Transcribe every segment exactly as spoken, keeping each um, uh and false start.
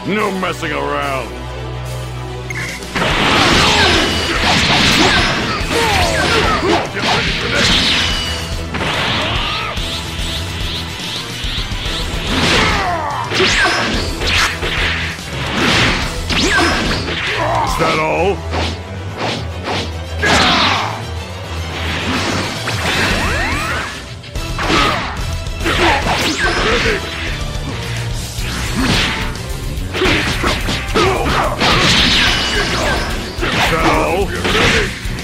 No messing around. Get ready for this. Is that all? Ready. Is that all? Ready.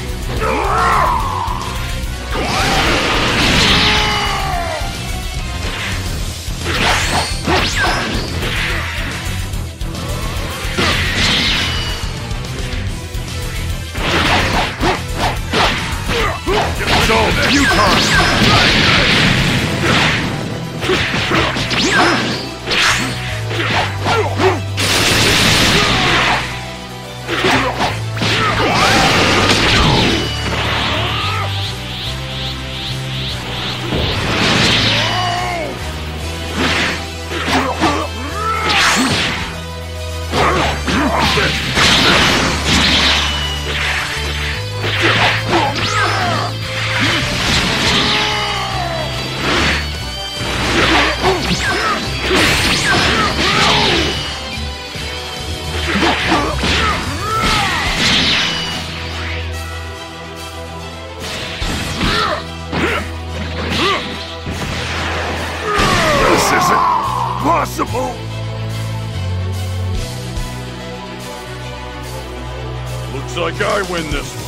So, you turn! This isn't possible! Looks like I win this one.